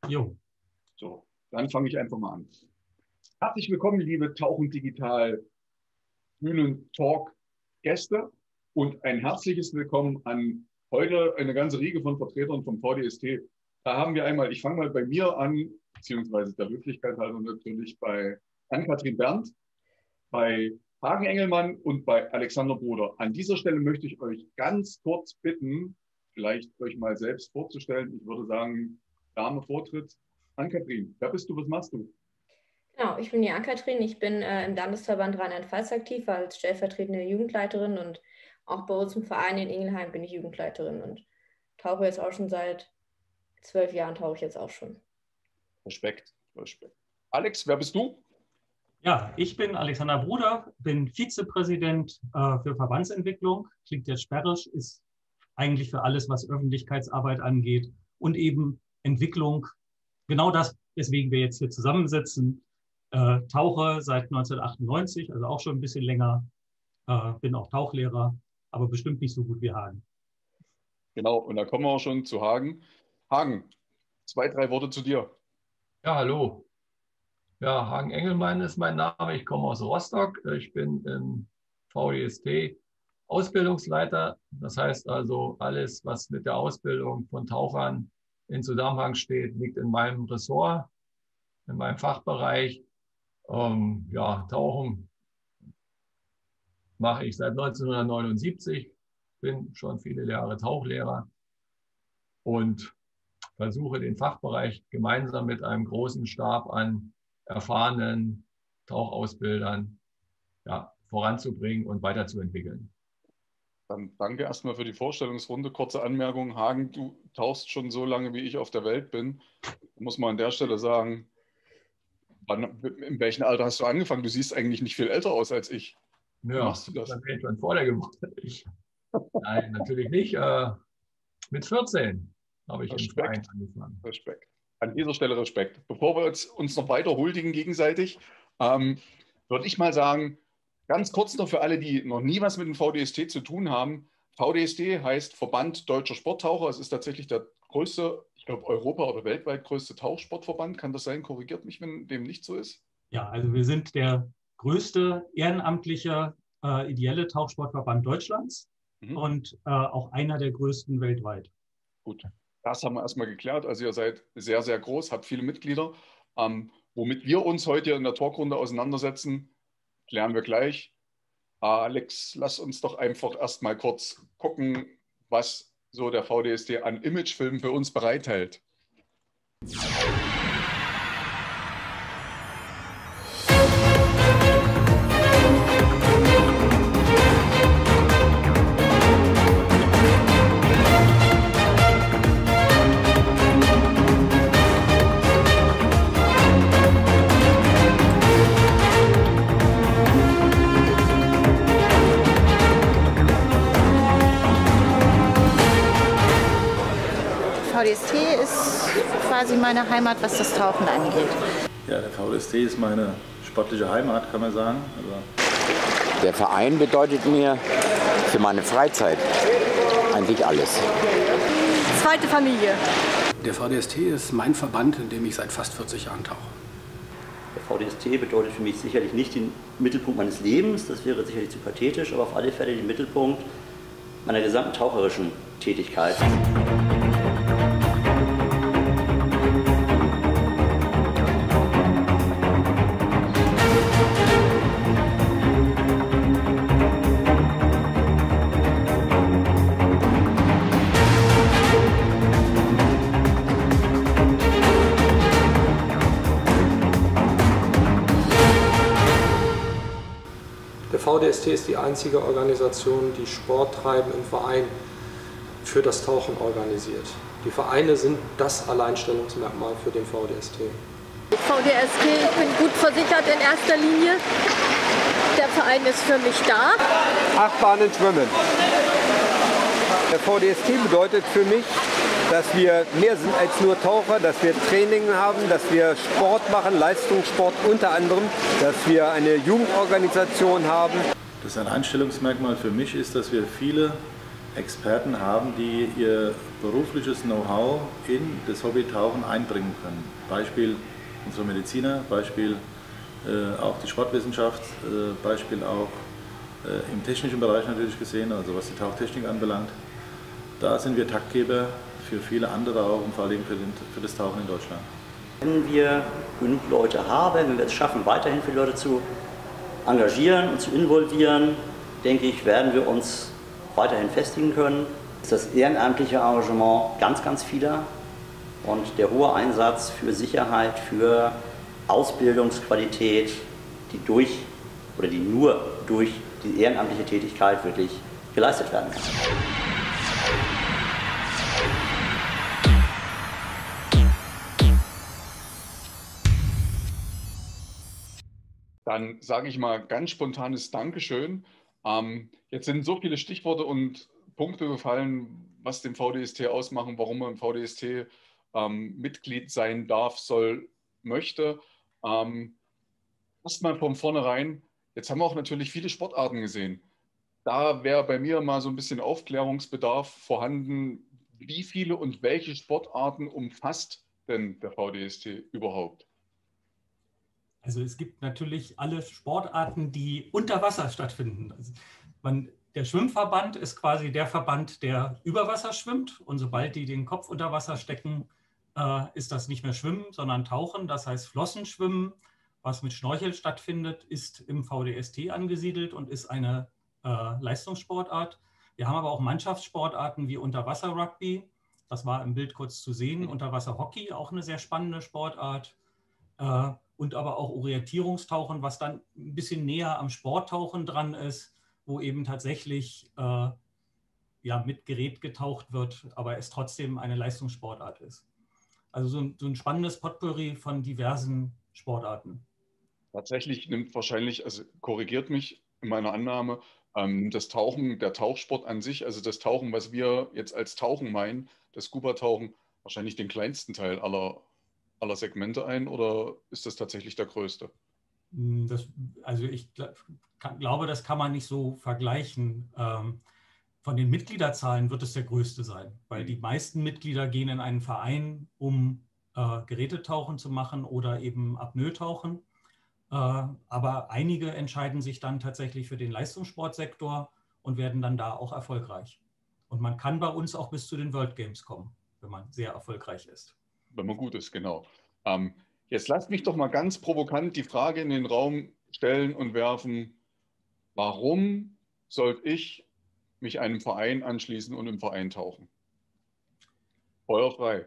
Jo. So, dann fange ich einfach mal an. Herzlich willkommen, liebe Tauchen Digital Bühnen-Talk-Gäste und ein herzliches Willkommen an heute eine ganze Riege von Vertretern vom VDST. Da haben wir einmal, ich fange mal bei mir an, beziehungsweise der Höflichkeit halber natürlich bei Ann-Kathrin Berndt, bei Hagen Engelmann und bei Alexander Bruder. An dieser Stelle möchte ich euch ganz kurz bitten, vielleicht euch mal selbst vorzustellen. Ich würde sagen, Dame Vortritt. Ann-Kathrin, wer bist du, was machst du? Genau, ich bin die Ann-Kathrin. Ich bin im Landesverband Rheinland-Pfalz aktiv als stellvertretende Jugendleiterin und auch bei uns im Verein in Ingelheim bin ich Jugendleiterin und tauche jetzt auch schon seit 12 Jahren, tauche ich jetzt auch schon. Respekt, Respekt. Alex, wer bist du? Ja, ich bin Alexander Bruder, bin Vizepräsident für Verbandsentwicklung. Klingt jetzt sperrig, ist eigentlich für alles, was Öffentlichkeitsarbeit angeht und eben Entwicklung. Genau das, weswegen wir jetzt hier zusammensitzen. Tauche seit 1998, also auch schon ein bisschen länger. Bin auch Tauchlehrer, aber bestimmt nicht so gut wie Hagen. Genau, und da kommen wir auch schon zu Hagen. Hagen, 2, 3 Worte zu dir. Ja, hallo. Ja, Hagen Engelmann ist mein Name. Ich komme aus Rostock. Ich bin im VDST Ausbildungsleiter. Das heißt also, alles, was mit der Ausbildung von Tauchern in Zusammenhang steht, liegt in meinem Ressort, in meinem Fachbereich. Ja, Tauchen mache ich seit 1979, bin schon viele Jahre Tauchlehrer und versuche den Fachbereich gemeinsam mit einem großen Stab an erfahrenen Tauchausbildern voranzubringen und weiterzuentwickeln. Dann danke erstmal für die Vorstellungsrunde. Kurze Anmerkung, Hagen, du tauchst schon so lange, wie ich auf der Welt bin. Muss man an der Stelle sagen, in welchem Alter hast du angefangen? Du siehst eigentlich nicht viel älter aus als ich. Wie machst du das? Das habe ich schon vor der Geburt. Nein, natürlich nicht. Mit 14 habe ich im Verein angefangen. Respekt. An dieser Stelle Respekt. Bevor wir uns noch weiter huldigen gegenseitig, würde ich mal sagen, ganz kurz noch für alle, die noch nie was mit dem VDST zu tun haben. VDST heißt Verband Deutscher Sporttaucher. Es ist tatsächlich der größte, ich glaube, Europa- oder weltweit größte Tauchsportverband. Kann das sein? Korrigiert mich, wenn dem nicht so ist. Ja, also wir sind der größte ehrenamtliche, ideelle Tauchsportverband Deutschlands und auch einer der größten weltweit. Gut, das haben wir erstmal geklärt. Also ihr seid sehr, sehr groß, habt viele Mitglieder. Womit wir uns heute in der Talkrunde auseinandersetzen, klären wir gleich. Alex, lass uns doch einfach erstmal kurz gucken, was so der VDST an Imagefilmen für uns bereithält. VDST ist quasi meine Heimat, was das Tauchen angeht. Ja, der VDST ist meine sportliche Heimat, kann man sagen. Also der Verein bedeutet mir für meine Freizeit eigentlich alles. Zweite Familie. Der VDST ist mein Verband, in dem ich seit fast 40 Jahren tauche. Der VDST bedeutet für mich sicherlich nicht den Mittelpunkt meines Lebens, das wäre sicherlich zu pathetisch, aber auf alle Fälle den Mittelpunkt meiner gesamten taucherischen Tätigkeit. Der VDST ist die einzige Organisation, die Sporttreiben im Verein für das Tauchen organisiert. Die Vereine sind das Alleinstellungsmerkmal für den VDST. VDST, ich bin gut versichert in erster Linie. Der Verein ist für mich da. Achtbahnen schwimmen. Der VDST bedeutet für mich, dass wir mehr sind als nur Taucher, dass wir Training haben, dass wir Sport machen, Leistungssport unter anderem, dass wir eine Jugendorganisation haben. Das Alleinstellungsmerkmal für mich ist, dass wir viele Experten haben, die ihr berufliches Know-how in das Hobby Tauchen einbringen können. Beispiel unsere Mediziner, Beispiel auch die Sportwissenschaft, Beispiel auch im technischen Bereich natürlich gesehen, also was die Tauchtechnik anbelangt. Da sind wir Taktgeber für viele andere auch und vor allem für das Tauchen in Deutschland. Wenn wir genug Leute haben, wenn wir es schaffen, weiterhin viele Leute zu engagieren und zu involvieren, denke ich, werden wir uns weiterhin festigen können. Das ehrenamtliche Engagement ganz, ganz vieler und der hohe Einsatz für Sicherheit, für Ausbildungsqualität, die nur durch die ehrenamtliche Tätigkeit wirklich geleistet werden kann. Dann sage ich mal ganz spontanes Dankeschön. Jetzt sind so viele Stichworte und Punkte gefallen, was den VDST ausmachen, warum man im VDST Mitglied sein darf, soll, möchte. Erstmal von vornherein, jetzt haben wir auch natürlich viele Sportarten gesehen. Da wäre bei mir mal so ein bisschen Aufklärungsbedarf vorhanden. Wie viele und welche Sportarten umfasst denn der VDST überhaupt? Also es gibt natürlich alle Sportarten, die unter Wasser stattfinden. Also der Schwimmverband ist quasi der Verband, der über Wasser schwimmt. Und sobald die den Kopf unter Wasser stecken, ist das nicht mehr Schwimmen, sondern Tauchen. Das heißt Flossenschwimmen, was mit Schnorchel stattfindet, ist im VDST angesiedelt und ist eine Leistungssportart. Wir haben aber auch Mannschaftssportarten wie Unterwasser-Rugby. Das war im Bild kurz zu sehen. Unterwasser-Hockey, auch eine sehr spannende Sportart. Und aber auch Orientierungstauchen, was dann ein bisschen näher am Sporttauchen dran ist, wo eben tatsächlich mit Gerät getaucht wird, aber es trotzdem eine Leistungssportart ist. Also so ein spannendes Potpourri von diversen Sportarten. Tatsächlich nimmt wahrscheinlich, also korrigiert mich in meiner Annahme, das Tauchen, der Tauchsport an sich, also das Tauchen, was wir jetzt als Tauchen meinen, das Scuba-Tauchen, wahrscheinlich den kleinsten Teil aller Segmente ein, oder ist das tatsächlich der größte? Ich glaube, das kann man nicht so vergleichen. Von den Mitgliederzahlen wird es der größte sein, weil die meisten Mitglieder gehen in einen Verein, um Gerätetauchen zu machen oder eben Apnoe-Tauchen. Aber einige entscheiden sich dann tatsächlich für den Leistungssportsektor und werden dann da auch erfolgreich. Und man kann bei uns auch bis zu den World Games kommen, wenn man sehr erfolgreich ist. Wenn man gut ist, genau. Jetzt lasst mich doch mal ganz provokant die Frage in den Raum stellen und werfen, warum sollte ich mich einem Verein anschließen und im Verein tauchen? Feuer frei.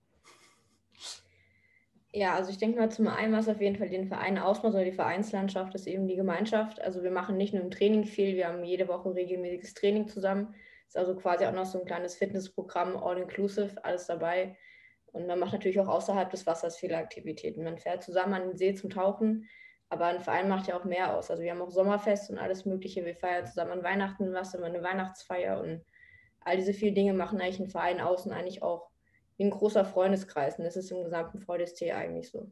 Ja, also ich denke mal, zum einen, was auf jeden Fall den Verein ausmacht, oder die Vereinslandschaft, ist eben die Gemeinschaft. Also wir machen nicht nur im Training viel, wir haben jede Woche regelmäßiges Training zusammen. Ist also quasi auch noch so ein kleines Fitnessprogramm, all-inclusive, alles dabei. Und man macht natürlich auch außerhalb des Wassers viele Aktivitäten. Man fährt zusammen an den See zum Tauchen, aber ein Verein macht ja auch mehr aus. Also wir haben auch Sommerfest und alles Mögliche. Wir feiern zusammen an Weihnachten im Wasser, eine Weihnachtsfeier, und all diese vielen Dinge machen eigentlich einen Verein aus und eigentlich auch wie ein großer Freundeskreis. Und das ist im gesamten VDST eigentlich so.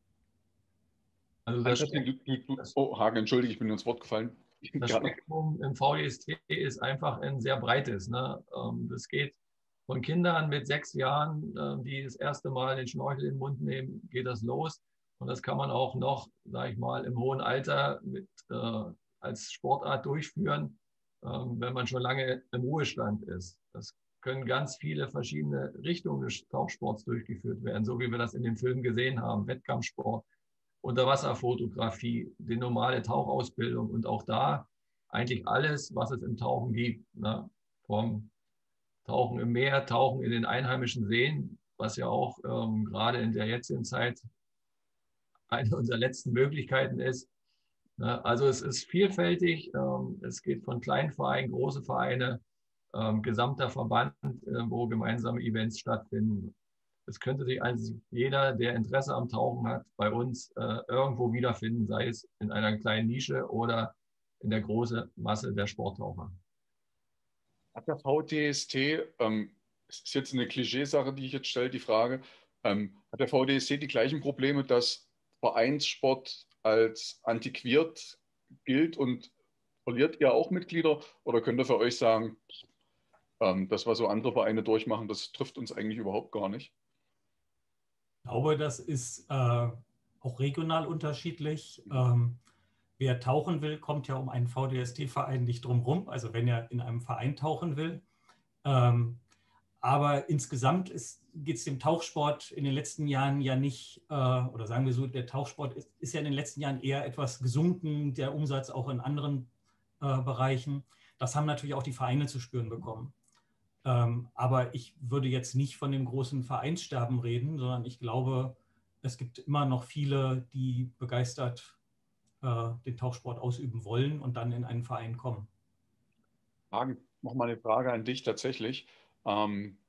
Also Hagen, entschuldige, ich bin ins Wort gefallen. Das Spektrum im VDST ist einfach ein sehr breites. Ne? Das geht von Kindern mit 6 Jahren, die das erste Mal den Schnorchel in den Mund nehmen, geht das los. Und das kann man auch noch, sage ich mal, im hohen Alter als Sportart durchführen, wenn man schon lange im Ruhestand ist. Das können ganz viele verschiedene Richtungen des Tauchsports durchgeführt werden, so wie wir das in den Filmen gesehen haben. Wettkampfsport, Unterwasserfotografie, die normale Tauchausbildung und auch da eigentlich alles, was es im Tauchen gibt. Ne? Vom Tauchen im Meer, Tauchen in den einheimischen Seen, was ja auch gerade in der jetzigen Zeit eine unserer letzten Möglichkeiten ist. Ne? Also es ist vielfältig. Es geht von kleinen Vereinen, große Vereine, gesamter Verband, wo gemeinsame Events stattfinden. Es könnte sich eigentlich jeder, der Interesse am Tauchen hat, bei uns irgendwo wiederfinden, sei es in einer kleinen Nische oder in der großen Masse der Sporttaucher. Hat der VDST, es ist jetzt eine Klischeesache, die ich jetzt stelle, die Frage, hat der VDST die gleichen Probleme, dass Vereinssport als antiquiert gilt und verliert ihr auch Mitglieder? Oder könnt ihr für euch sagen, Das, was so andere Vereine durchmachen, das trifft uns eigentlich überhaupt gar nicht. Ich glaube, das ist auch regional unterschiedlich. Wer tauchen will, kommt ja um einen VDST-Verein nicht drum rum, also wenn er in einem Verein tauchen will. Aber insgesamt geht es dem Tauchsport in den letzten Jahren ja nicht, oder sagen wir so, der Tauchsport ist ja in den letzten Jahren eher etwas gesunken, der Umsatz auch in anderen Bereichen. Das haben natürlich auch die Vereine zu spüren bekommen. Aber ich würde jetzt nicht von dem großen Vereinssterben reden, sondern ich glaube, es gibt immer noch viele, die begeistert den Tauchsport ausüben wollen und dann in einen Verein kommen. Nochmal eine Frage an dich tatsächlich. Ab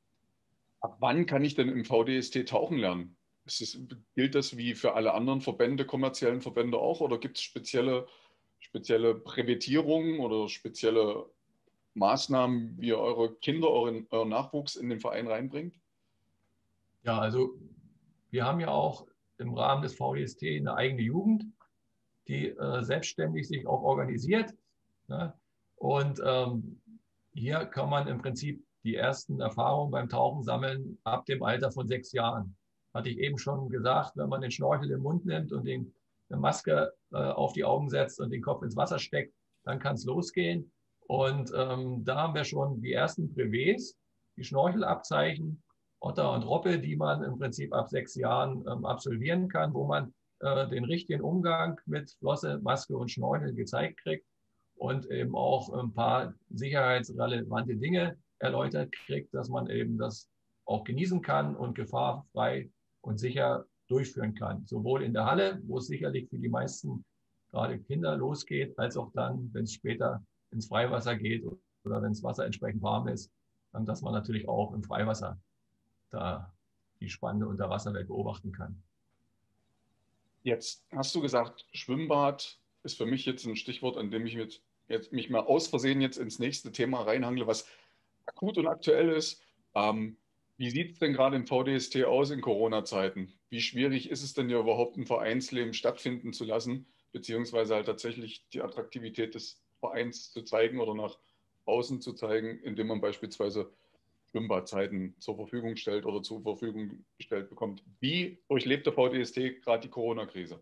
wann kann ich denn im VDST tauchen lernen? Gilt das wie für alle anderen Verbände, kommerziellen Verbände auch, oder gibt es spezielle Präventierungen oder spezielle Maßnahmen, wie ihr eure Kinder, euren Nachwuchs in den Verein reinbringt? Ja, also wir haben ja auch im Rahmen des VDST eine eigene Jugend, die selbstständig sich auch organisiert. Ne? Und hier kann man im Prinzip die ersten Erfahrungen beim Tauchen sammeln ab dem Alter von 6 Jahren. Hatte ich eben schon gesagt, wenn man den Schnorchel im Mund nimmt und eine Maske auf die Augen setzt und den Kopf ins Wasser steckt, dann kann es losgehen. Und da haben wir schon die ersten Brevets, die Schnorchelabzeichen, Otter und Roppe, die man im Prinzip ab 6 Jahren absolvieren kann, wo man den richtigen Umgang mit Flosse, Maske und Schnorchel gezeigt kriegt und eben auch ein paar sicherheitsrelevante Dinge erläutert kriegt, dass man eben das auch genießen kann und gefahrfrei und sicher durchführen kann. Sowohl in der Halle, wo es sicherlich für die meisten gerade Kinder losgeht, als auch dann, wenn es später ins Freiwasser geht oder wenn das Wasser entsprechend warm ist, dann, dass man natürlich auch im Freiwasser da die spannende Unterwasserwelt beobachten kann. Jetzt hast du gesagt, Schwimmbad ist für mich jetzt ein Stichwort, an dem ich mich mal aus Versehen jetzt ins nächste Thema reinhangle, was akut und aktuell ist. Wie sieht es denn gerade im VDST aus in Corona-Zeiten? Wie schwierig ist es denn ja überhaupt, ein Vereinsleben stattfinden zu lassen, beziehungsweise halt tatsächlich die Attraktivität des Vereins zu zeigen oder nach außen zu zeigen, indem man beispielsweise Schwimmbadzeiten zur Verfügung stellt oder zur Verfügung gestellt bekommt. Wie durchlebt der VDST gerade die Corona-Krise?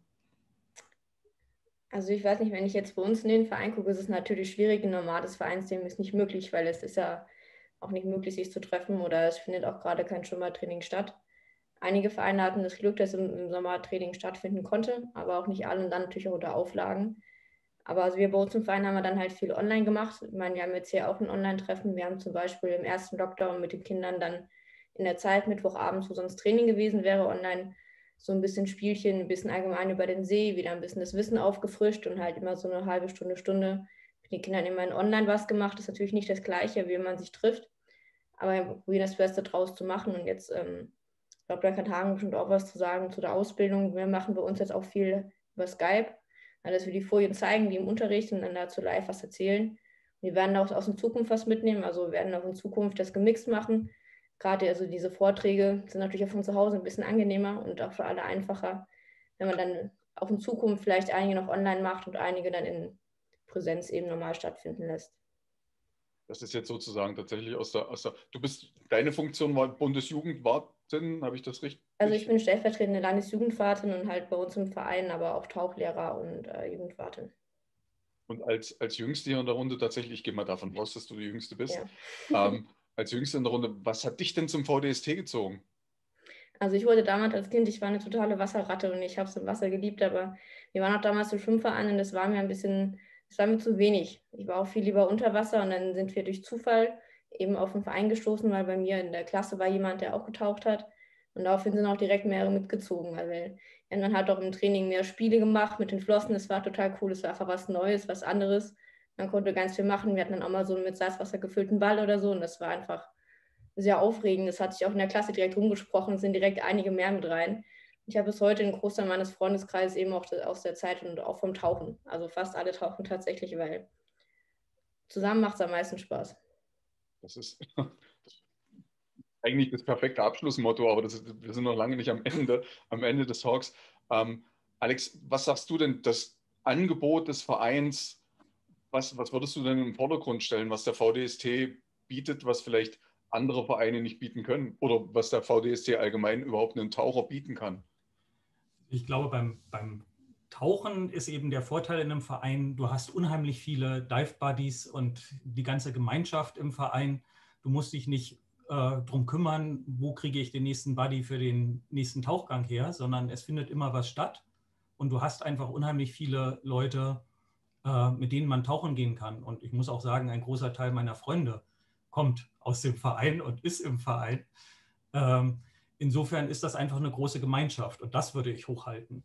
Also ich weiß nicht, wenn ich jetzt bei uns in den Verein gucke, ist es natürlich schwierig. Ein normales Vereinsleben ist nicht möglich, weil es ist ja auch nicht möglich, sich zu treffen oder es findet auch gerade kein Schwimmbadtraining statt. Einige Vereine hatten das Glück, dass im Sommer Training stattfinden konnte, aber auch nicht alle und dann natürlich auch unter Auflagen. Aber also wir bei uns im Verein haben dann halt viel online gemacht. Ich meine, wir haben jetzt hier auch ein Online-Treffen. Wir haben zum Beispiel im ersten Lockdown mit den Kindern dann in der Zeit Mittwochabends, wo sonst Training gewesen wäre, online so ein bisschen Spielchen, ein bisschen allgemein über den See, wieder ein bisschen das Wissen aufgefrischt und halt immer so eine halbe Stunde mit den Kindern immer in online was gemacht. Das ist natürlich nicht das Gleiche, wie wenn man sich trifft, aber wir probieren das Beste draus zu machen. Und jetzt, ich glaube, da kann Hagen bestimmt auch was zu sagen zu der Ausbildung. Wir machen bei uns jetzt auch viel über Skype, dass wir die Folien zeigen, die im Unterricht und dann dazu live was erzählen. Wir werden auch aus der Zukunft was mitnehmen, also wir werden auch in Zukunft das gemixt machen. Gerade also diese Vorträge sind natürlich auch von zu Hause ein bisschen angenehmer und auch für alle einfacher, wenn man dann auch in Zukunft vielleicht einige noch online macht und einige dann in Präsenz eben normal stattfinden lässt. Das ist jetzt sozusagen tatsächlich deine Funktion war Bundesjugendwartin, habe ich das richtig? Also ich bin stellvertretende Landesjugendwartin und halt bei uns im Verein, aber auch Tauchlehrer und Jugendwartin. Und als Jüngste hier in der Runde tatsächlich, ich gehe mal davon aus, dass du die Jüngste bist, ja. Als Jüngste in der Runde, was hat dich denn zum VDST gezogen? Also ich wollte damals als Kind, ich war eine totale Wasserratte und ich habe es im Wasser geliebt, aber wir waren auch damals im Schwimmverein und das war mir zu wenig. Ich war auch viel lieber unter Wasser und dann sind wir durch Zufall eben auf den Verein gestoßen, weil bei mir in der Klasse war jemand, der auch getaucht hat. Und daraufhin sind auch direkt mehrere mitgezogen. Also wir haben dann halt auch im Training mehr Spiele gemacht mit den Flossen. Das war total cool. Das war einfach was Neues, was anderes. Man konnte ganz viel machen. Wir hatten dann auch mal so einen mit Salzwasser gefüllten Ball oder so. Und das war einfach sehr aufregend. Das hat sich auch in der Klasse direkt rumgesprochen. Es sind direkt einige mehr mit rein. Ich habe bis heute einen Großteil meines Freundeskreises eben auch aus der Zeit und auch vom Tauchen. Also fast alle tauchen tatsächlich, weil zusammen macht es am meisten Spaß. Das ist eigentlich das perfekte Abschlussmotto, aber wir sind noch lange nicht am Ende des Talks. Alex, was sagst du denn, das Angebot des Vereins, was würdest du denn im Vordergrund stellen, was der VDST bietet, was vielleicht andere Vereine nicht bieten können oder was der VDST allgemein überhaupt einen Taucher bieten kann? Ich glaube, beim Tauchen ist eben der Vorteil in einem Verein, du hast unheimlich viele Dive Buddies und die ganze Gemeinschaft im Verein. Du musst dich nicht drum kümmern, wo kriege ich den nächsten Buddy für den nächsten Tauchgang her, sondern es findet immer was statt und du hast einfach unheimlich viele Leute, mit denen man tauchen gehen kann. Und ich muss auch sagen, ein großer Teil meiner Freunde kommt aus dem Verein und ist im Verein. Insofern ist das einfach eine große Gemeinschaft und das würde ich hochhalten.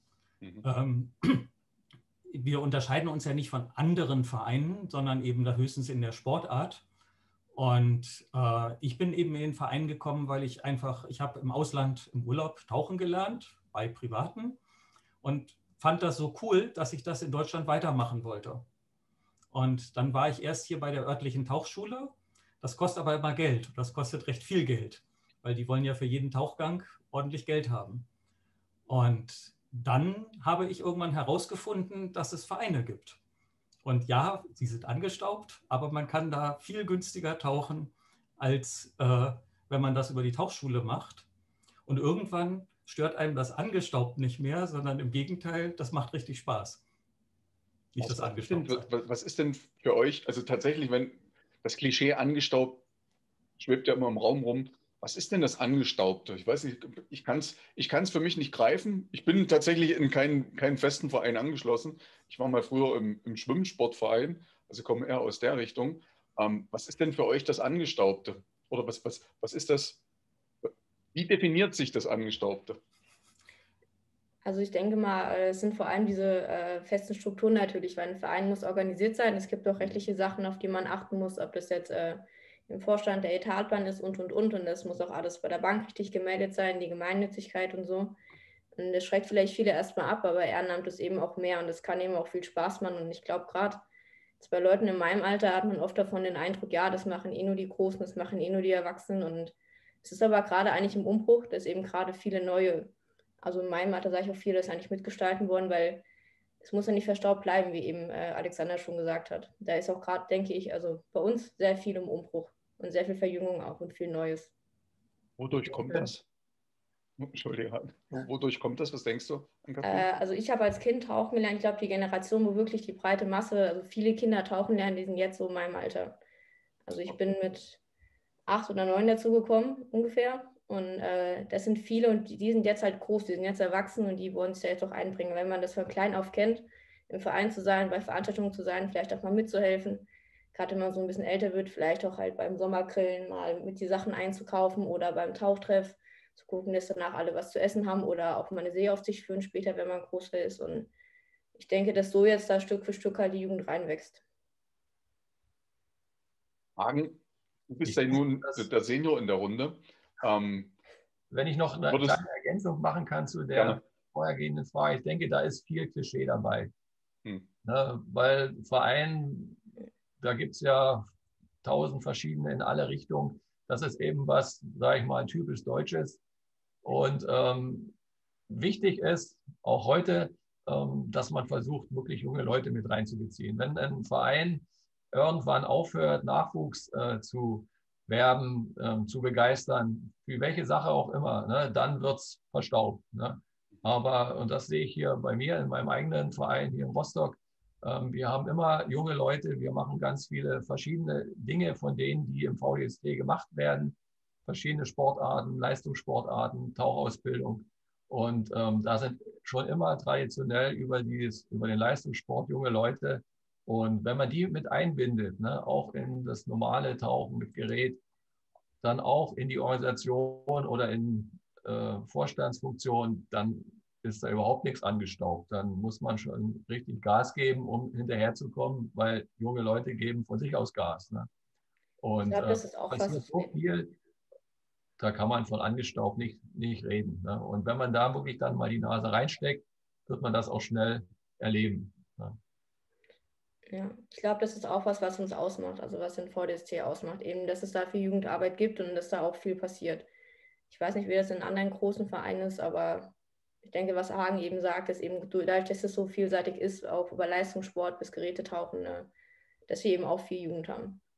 Wir unterscheiden uns ja nicht von anderen Vereinen, sondern eben da höchstens in der Sportart. Und ich bin eben in den Verein gekommen, weil ich habe im Ausland im Urlaub tauchen gelernt, bei Privaten und fand das so cool, dass ich das in Deutschland weitermachen wollte. Und dann war ich erst hier bei der örtlichen Tauchschule. Das kostet aber immer Geld. Das kostet recht viel Geld, weil die wollen ja für jeden Tauchgang ordentlich Geld haben. Und dann habe ich irgendwann herausgefunden, dass es Vereine gibt. Und ja, sie sind angestaubt, aber man kann da viel günstiger tauchen, als wenn man das über die Tauchschule macht. Und irgendwann stört einem das angestaubt nicht mehr, sondern im Gegenteil, das macht richtig Spaß. Nicht das angestaubt. Was ist denn für euch, also tatsächlich, wenn das Klischee angestaubt schwebt ja immer im Raum rum, was ist denn das Angestaubte? Ich weiß nicht, ich kann es für mich nicht greifen. Ich bin tatsächlich in keinen festen Verein angeschlossen. Ich war mal früher im Schwimmsportverein, also komme eher aus der Richtung. Was ist denn für euch das Angestaubte? Oder was ist das? Wie definiert sich das Angestaubte? Also ich denke mal, es sind vor allem diese festen Strukturen natürlich, weil ein Verein muss organisiert sein. Es gibt auch rechtliche Sachen, auf die man achten muss, ob das jetzt im Vorstand der Etatplan ist und. Und das muss auch alles bei der Bank richtig gemeldet sein, die Gemeinnützigkeit und so. Und das schreckt vielleicht viele erstmal ab, aber Ehrenamt ist eben auch mehr und es kann eben auch viel Spaß machen. Und ich glaube, gerade bei Leuten in meinem Alter hat man oft davon den Eindruck, ja, das machen eh nur die Großen, das machen eh nur die Erwachsenen. Und es ist aber gerade eigentlich im Umbruch, dass eben gerade viele neue, also in meinem Alter sage ich auch viele, das eigentlich mitgestalten wollen, weil es muss ja nicht verstaubt bleiben, wie eben Alexander schon gesagt hat. Da ist auch gerade, denke ich, also bei uns sehr viel im Umbruch und sehr viel Verjüngung auch und viel Neues. Wodurch kommt das? Entschuldigung, wodurch kommt das? Was denkst du? Also ich habe als Kind tauchen gelernt. Ich glaube, die Generation, wo wirklich die breite Masse, also viele Kinder tauchen lernen, die sind jetzt so in meinem Alter. Also ich bin mit 8 oder 9 dazugekommen ungefähr. Und das sind viele und die sind jetzt halt groß, die sind jetzt erwachsen und die wollen sich da jetzt auch einbringen. Wenn man das von klein auf kennt, im Verein zu sein, bei Veranstaltungen zu sein, vielleicht auch mal mitzuhelfen, gerade wenn man so ein bisschen älter wird, vielleicht auch halt beim Sommergrillen mal mit die Sachen einzukaufen oder beim Tauchtreff zu gucken, dass danach alle was zu essen haben oder auch mal eine Seeaufsicht führen später, wenn man größer ist. Und ich denke, dass so jetzt da Stück für Stück halt die Jugend reinwächst. Hagen, du bist ja nun der Senior in der Runde. Wenn ich noch eine kleine Ergänzung machen kann zu der vorhergehenden Frage, ich denke, da ist viel Klischee dabei. Ne, weil Verein, da gibt es ja 1000 verschiedene in alle Richtungen. Das ist eben was, sage ich mal, typisch Deutsches. Und wichtig ist auch heute, dass man versucht, wirklich junge Leute mit reinzubeziehen. Wenn ein Verein irgendwann aufhört, Nachwuchs zu werben, zu begeistern, für welche Sache auch immer, ne, dann wird es verstaubt. Ne? Aber, und das sehe ich hier bei mir in meinem eigenen Verein hier in Rostock, wir haben immer junge Leute, wir machen ganz viele verschiedene Dinge von denen, die im VDST gemacht werden, verschiedene Sportarten, Leistungssportarten, Tauchausbildung. Und da sind schon immer traditionell über den Leistungssport junge Leute. Und wenn man die mit einbindet, ne, auch in das normale Tauchen mit Gerät, dann auch in die Organisation oder in Vorstandsfunktion, dann ist da überhaupt nichts angestaubt. Dann muss man schon richtig Gas geben, um hinterherzukommen, weil junge Leute geben von sich aus Gas. Ne? Und ich glaube, das ist auch passiert so viel, da kann man von angestaubt nicht reden. Ne? Und wenn man da wirklich dann mal die Nase reinsteckt, wird man das auch schnell erleben. Ne? Ja, ich glaube, das ist auch was uns ausmacht, also was den VDST ausmacht, eben, dass es da viel Jugendarbeit gibt und dass da auch viel passiert. Ich weiß nicht, wie das in anderen großen Vereinen ist, aber ich denke, was Hagen eben sagt, ist eben dadurch, dass es so vielseitig ist, auch über Leistungssport bis Gerätetauchen, dass wir eben auch viel Jugend haben.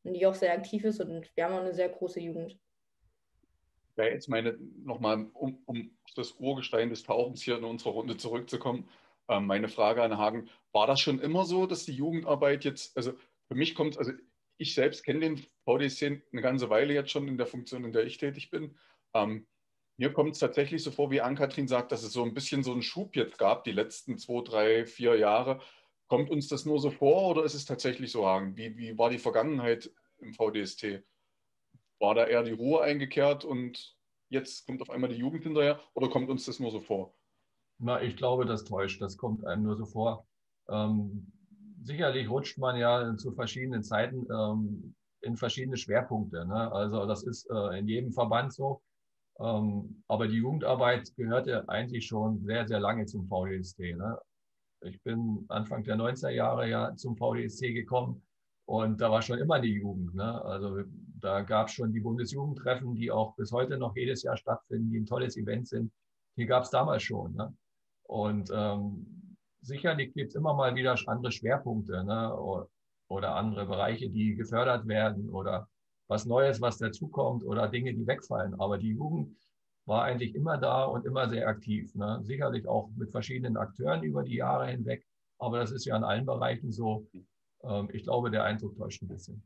und die auch sehr aktiv ist und wir haben auch eine sehr große Jugend. Ja, jetzt nochmal, um auf das Urgestein des Tauchens hier in unserer Runde zurückzukommen, meine Frage an Hagen, war das schon immer so, dass die Jugendarbeit jetzt, also für mich kommt, also ich selbst kenne den VDSC eine ganze Weile jetzt schon in der Funktion, in der ich tätig bin. Mir kommt es tatsächlich so vor, wie Ann-Kathrin sagt, dass es so ein bisschen so einen Schub jetzt gab, die letzten 2, 3, 4 Jahre. Kommt uns das nur so vor oder ist es tatsächlich so, Hagen? Wie war die Vergangenheit im VDST? War da eher die Ruhe eingekehrt und jetzt kommt auf einmal die Jugend hinterher oder kommt uns das nur so vor? Na, ich glaube, das täuscht. Das kommt einem nur so vor. Sicherlich rutscht man ja zu verschiedenen Zeiten in verschiedene Schwerpunkte. Ne? Also das ist in jedem Verband so. Aber die Jugendarbeit gehörte eigentlich schon sehr, sehr lange zum VDST. Ne? Ich bin Anfang der 90er Jahre ja zum VDST gekommen und da war schon immer die Jugend. Ne? Also da gab es schon die Bundesjugendtreffen, die auch bis heute noch jedes Jahr stattfinden, die ein tolles Event sind. Die gab es damals schon. Ne? Und sicherlich gibt es immer mal wieder andere Schwerpunkte, ne? Oder andere Bereiche, die gefördert werden oder was Neues, was dazukommt oder Dinge, die wegfallen. Aber die Jugend war eigentlich immer da und immer sehr aktiv. Ne? Sicherlich auch mit verschiedenen Akteuren über die Jahre hinweg. Aber das ist ja in allen Bereichen so. Ich glaube, der Eindruck täuscht ein bisschen.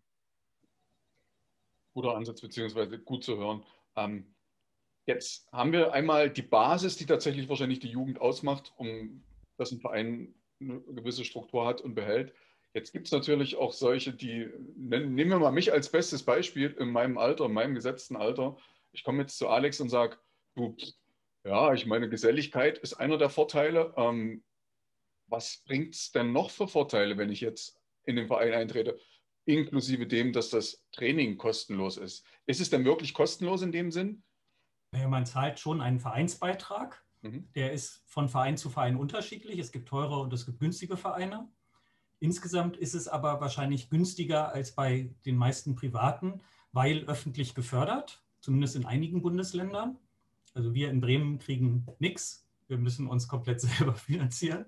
Guter Ansatz, beziehungsweise gut zu hören. Jetzt haben wir einmal die Basis, die tatsächlich wahrscheinlich die Jugend ausmacht, um dass ein Verein eine gewisse Struktur hat und behält. Jetzt gibt es natürlich auch solche, die, nehmen wir mal mich als bestes Beispiel in meinem Alter, in meinem gesetzten Alter. Ich komme jetzt zu Alex und sage, du, ja, ich meine, Geselligkeit ist einer der Vorteile. Was bringt es denn noch für Vorteile, wenn ich jetzt in den Verein eintrete, inklusive dem, dass das Training kostenlos ist? Ist es denn wirklich kostenlos in dem Sinn? Ja, man zahlt schon einen Vereinsbeitrag. Der ist von Verein zu Verein unterschiedlich. Es gibt teure und es gibt günstige Vereine. Insgesamt ist es aber wahrscheinlich günstiger als bei den meisten Privaten, weil öffentlich gefördert, zumindest in einigen Bundesländern. Also wir in Bremen kriegen nichts. Wir müssen uns komplett selber finanzieren.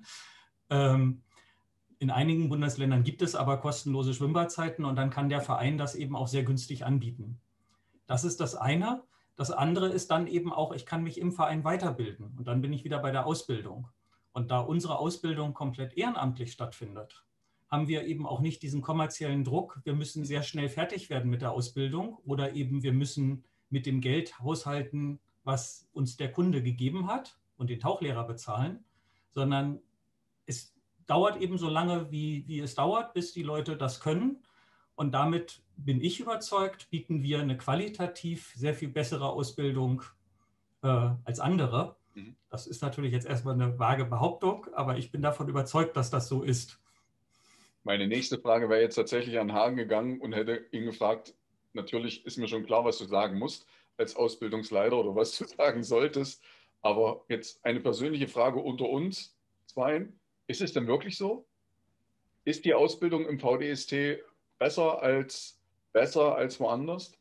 In einigen Bundesländern gibt es aber kostenlose Schwimmbadzeiten und dann kann der Verein das eben auch sehr günstig anbieten. Das ist das eine. Das andere ist dann eben auch, ich kann mich im Verein weiterbilden und dann bin ich wieder bei der Ausbildung. Und da unsere Ausbildung komplett ehrenamtlich stattfindet, haben wir eben auch nicht diesen kommerziellen Druck, wir müssen sehr schnell fertig werden mit der Ausbildung oder eben wir müssen mit dem Geld haushalten, was uns der Kunde gegeben hat und den Tauchlehrer bezahlen, sondern es dauert eben so lange, wie es dauert, bis die Leute das können. Und damit bin ich überzeugt, bieten wir eine qualitativ sehr viel bessere Ausbildung als andere. Das ist natürlich jetzt erstmal eine vage Behauptung, aber ich bin davon überzeugt, dass das so ist. Meine nächste Frage wäre jetzt tatsächlich an Hagen gegangen und hätte ihn gefragt, natürlich ist mir schon klar, was du sagen musst als Ausbildungsleiter oder was du sagen solltest, aber jetzt eine persönliche Frage unter uns zweien. Ist es denn wirklich so? Ist die Ausbildung im VDST besser als woanders?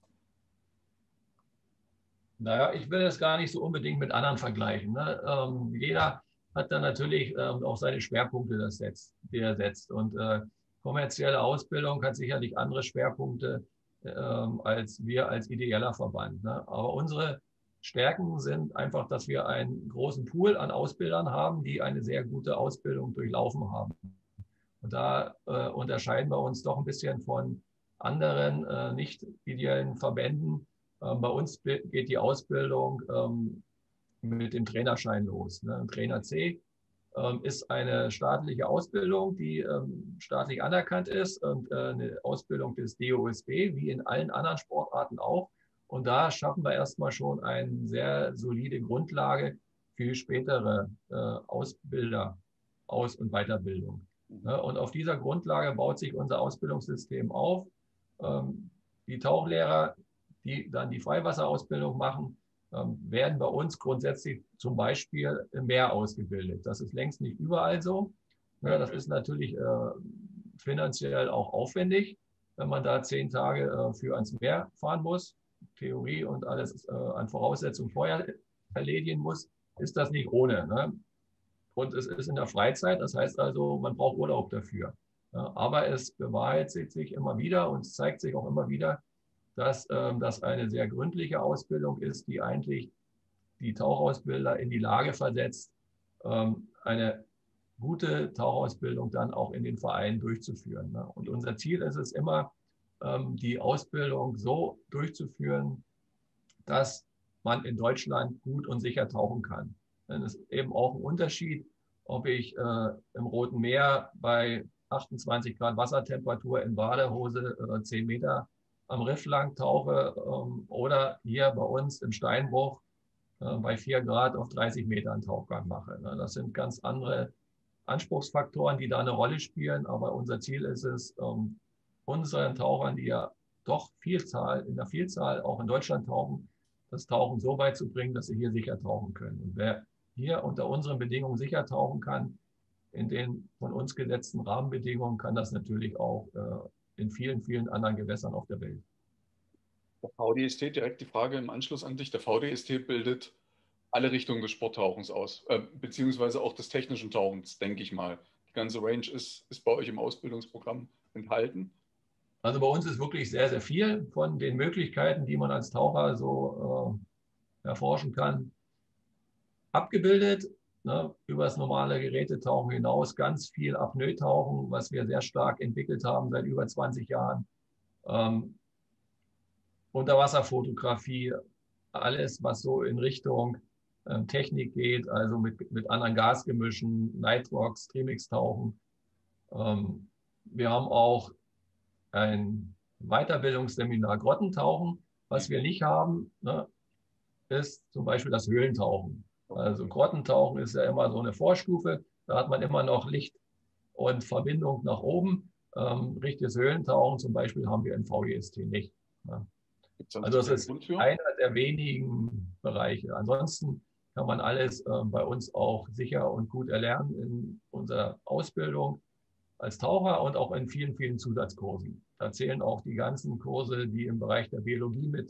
Naja, ich will das gar nicht so unbedingt mit anderen vergleichen. Ne? Jeder hat dann natürlich auch seine Schwerpunkte, die er setzt. Und kommerzielle Ausbildung hat sicherlich andere Schwerpunkte als wir als ideeller Verband. Ne? Aber unsere Stärken sind einfach, dass wir einen großen Pool an Ausbildern haben, die eine sehr gute Ausbildung durchlaufen haben. Und da unterscheiden wir uns doch ein bisschen von anderen nicht ideellen Verbänden. Bei uns geht die Ausbildung mit dem Trainerschein los. Ne? Trainer C ist eine staatliche Ausbildung, die staatlich anerkannt ist und eine Ausbildung des DOSB, wie in allen anderen Sportarten auch. Und da schaffen wir erstmal schon eine sehr solide Grundlage für spätere Ausbilder, Aus- und Weiterbildung. Ne? Und auf dieser Grundlage baut sich unser Ausbildungssystem auf. Die Tauchlehrer, die dann die Freiwasserausbildung machen, werden bei uns grundsätzlich zum Beispiel im Meer ausgebildet. Das ist längst nicht überall so. Ja, das ist natürlich finanziell auch aufwendig, wenn man da 10 Tage für ans Meer fahren muss, Theorie und alles an Voraussetzungen vorher erledigen muss, ist das nicht ohne. Ne? Und es ist in der Freizeit, das heißt also, man braucht Urlaub dafür. Aber es bewahrheitet sich immer wieder und es zeigt sich auch immer wieder, dass das eine sehr gründliche Ausbildung ist, die eigentlich die Tauchausbilder in die Lage versetzt, eine gute Tauchausbildung dann auch in den Vereinen durchzuführen. Und unser Ziel ist es immer, die Ausbildung so durchzuführen, dass man in Deutschland gut und sicher tauchen kann. Denn es ist eben auch ein Unterschied, ob ich im Roten Meer bei 28 Grad Wassertemperatur in Badehose 10 Meter am Riff lang tauche oder hier bei uns im Steinbruch bei 4 Grad auf 30 Metern Tauchgang mache. Das sind ganz andere Anspruchsfaktoren, die da eine Rolle spielen. Aber unser Ziel ist es, unseren Tauchern, die ja doch in der Vielzahl auch in Deutschland tauchen, das Tauchen so weit zu bringen, dass sie hier sicher tauchen können. Und wer hier unter unseren Bedingungen sicher tauchen kann, in den von uns gesetzten Rahmenbedingungen, kann das natürlich auch in vielen, vielen anderen Gewässern auf der Welt. Der VDST, direkt die Frage im Anschluss an dich. Der VDST bildet alle Richtungen des Sporttauchens aus, beziehungsweise auch des technischen Tauchens, denke ich mal. Die ganze Range ist bei euch im Ausbildungsprogramm enthalten. Also bei uns ist wirklich sehr, sehr viel von den Möglichkeiten, die man als Taucher so erforschen kann, abgebildet. Über das normale Gerätetauchen hinaus ganz viel Apnoe-Tauchen, was wir sehr stark entwickelt haben seit über 20 Jahren. Unterwasserfotografie, alles, was so in Richtung Technik geht, also mit anderen Gasgemischen, Nitrox, Trimix-Tauchen. Wir haben auch ein Weiterbildungsseminar Grottentauchen. Was wir nicht haben, ist zum Beispiel das Höhlentauchen. Also Grottentauchen ist ja immer so eine Vorstufe. Da hat man immer noch Licht und Verbindung nach oben. Richtiges Höhlentauchen zum Beispiel haben wir in VDST nicht. Also das ist einer der wenigen Bereiche. Ansonsten kann man alles bei uns auch sicher und gut erlernen in unserer Ausbildung als Taucher und auch in vielen, vielen Zusatzkursen. Da zählen auch die ganzen Kurse, die im Bereich der Biologie mit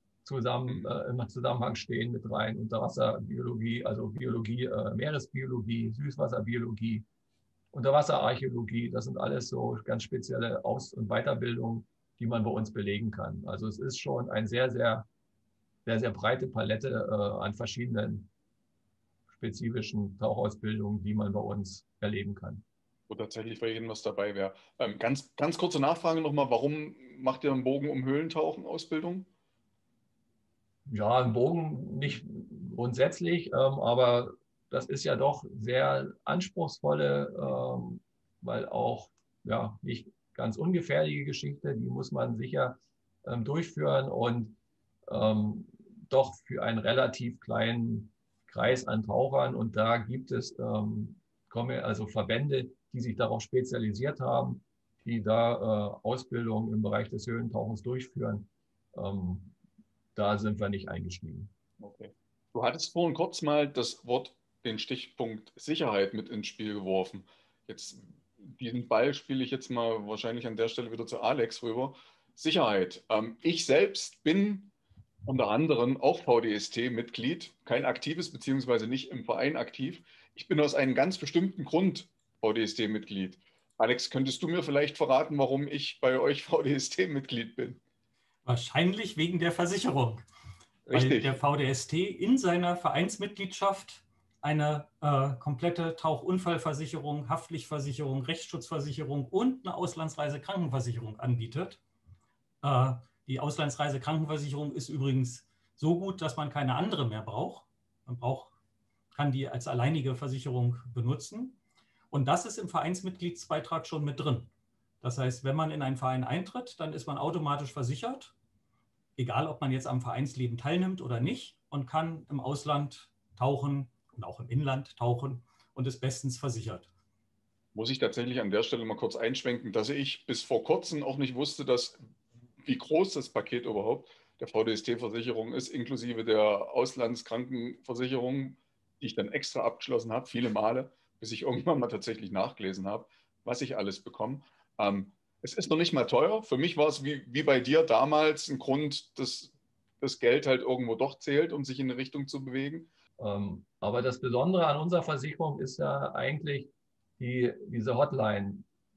im Zusammenhang stehen, mit rein. Unterwasserbiologie, also Biologie, Meeresbiologie, Süßwasserbiologie, Unterwasserarchäologie. Das sind alles so ganz spezielle Aus- und Weiterbildungen, die man bei uns belegen kann. Also es ist schon eine sehr, sehr, sehr, sehr breite Palette an verschiedenen spezifischen Tauchausbildungen, die man bei uns erleben kann. Wo tatsächlich bei jedem was dabei wäre. Ganz kurze Nachfrage nochmal, warum macht ihr einen Bogen um Höhlentauchen-Ausbildung? Ja, ein Bogen nicht grundsätzlich, aber das ist ja doch sehr anspruchsvolle, weil auch ja nicht ganz ungefährliche Geschichte, die muss man sicher durchführen und doch für einen relativ kleinen Kreis an Tauchern. Und da gibt es also Verbände, die sich darauf spezialisiert haben, die da Ausbildung im Bereich des Höhlentauchens durchführen. Da sind wir nicht eingestiegen. Okay. Du hattest vorhin kurz mal den Stichpunkt Sicherheit mit ins Spiel geworfen. Jetzt diesen Ball spiele ich jetzt mal wahrscheinlich an der Stelle wieder zu Alex rüber. Sicherheit. Ich selbst bin unter anderem auch VDST-Mitglied, kein aktives, beziehungsweise nicht im Verein aktiv. Ich bin aus einem ganz bestimmten Grund VDST-Mitglied. Alex, könntest du mir vielleicht verraten, warum ich bei euch VDST-Mitglied bin? Wahrscheinlich wegen der Versicherung. Richtig. Weil der VDST in seiner Vereinsmitgliedschaft eine komplette Tauchunfallversicherung, Haftpflichtversicherung, Rechtsschutzversicherung und eine Auslandsreisekrankenversicherung anbietet. Die Auslandsreisekrankenversicherung ist übrigens so gut, dass man keine andere mehr braucht. Kann die als alleinige Versicherung benutzen. Und das ist im Vereinsmitgliedsbeitrag schon mit drin. Das heißt, wenn man in einen Verein eintritt, dann ist man automatisch versichert, egal ob man jetzt am Vereinsleben teilnimmt oder nicht, und kann im Ausland tauchen und auch im Inland tauchen und ist bestens versichert. Muss ich tatsächlich an der Stelle mal kurz einschwenken, dass ich bis vor kurzem auch nicht wusste, wie groß das Paket überhaupt der VDST-Versicherung ist, inklusive der Auslandskrankenversicherung, die ich dann extra abgeschlossen habe, viele Male, bis ich irgendwann mal tatsächlich nachgelesen habe, was ich alles bekomme. Es ist noch nicht mal teuer. Für mich war es wie bei dir damals ein Grund, dass das Geld halt irgendwo doch zählt, um sich in eine Richtung zu bewegen. Aber das Besondere an unserer Versicherung ist ja eigentlich diese Hotline,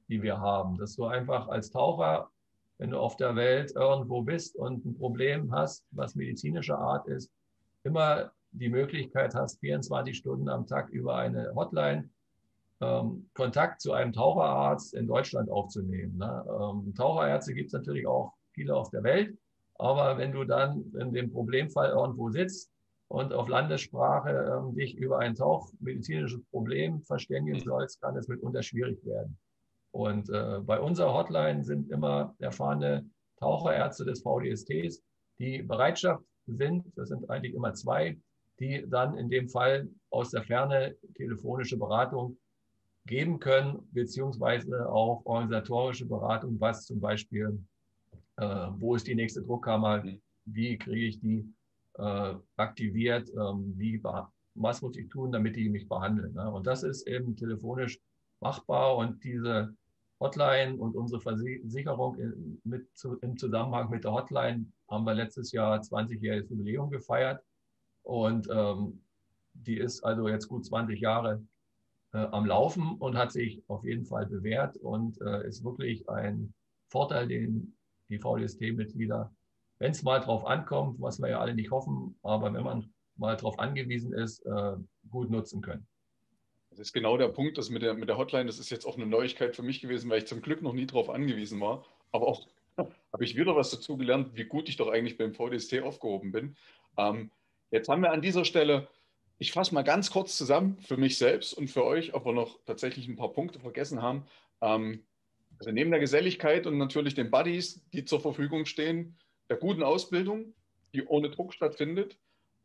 die wir haben, dass du einfach als Taucher, wenn du auf der Welt irgendwo bist und ein Problem hast, was medizinischer Art ist, immer die Möglichkeit hast, 24 Stunden am Tag über eine Hotline Kontakt zu einem Taucherarzt in Deutschland aufzunehmen. Ne? Taucherärzte gibt es natürlich auch viele auf der Welt, aber wenn du dann in dem Problemfall irgendwo sitzt und auf Landessprache dich über ein tauchmedizinisches Problem verständigen sollst, kann es mitunter schwierig werden. Und bei unserer Hotline sind immer erfahrene Taucherärzte des VDSTs, die Bereitschaft sind, das sind eigentlich immer 2, die dann in dem Fall aus der Ferne telefonische Beratung geben können, beziehungsweise auch organisatorische Beratung, was zum Beispiel, wo ist die nächste Druckkammer, wie kriege ich die aktiviert, was muss ich tun, damit die mich behandeln. Ne? Und das ist eben telefonisch machbar und diese Hotline und unsere Versicherung im Zusammenhang mit der Hotline haben wir letztes Jahr 20-jähriges Jubiläum gefeiert und die ist also jetzt gut 20 Jahre am Laufen und hat sich auf jeden Fall bewährt und ist wirklich ein Vorteil, den die VDST-Mitglieder, wenn es mal drauf ankommt, was wir ja alle nicht hoffen, aber wenn man mal drauf angewiesen ist, gut nutzen können. Das ist genau der Punkt, das mit der Hotline, das ist jetzt auch eine Neuigkeit für mich gewesen, weil ich zum Glück noch nie darauf angewiesen war. Aber auch habe ich wieder was dazu gelernt, wie gut ich doch eigentlich beim VDST aufgehoben bin. Jetzt haben wir an dieser Stelle, ich fasse mal ganz kurz zusammen für mich selbst und für euch, ob wir noch tatsächlich ein paar Punkte vergessen haben. Also neben der Geselligkeit und natürlich den Buddies, die zur Verfügung stehen, der guten Ausbildung, die ohne Druck stattfindet,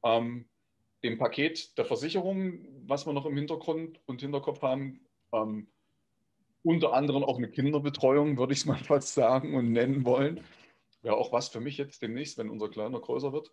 dem Paket der Versicherung, was wir noch im Hintergrund und Hinterkopf haben, unter anderem auch eine Kinderbetreuung, würde ich es mal fast sagen und nennen wollen. Wäre auch was für mich jetzt demnächst, wenn unser Kleiner größer wird.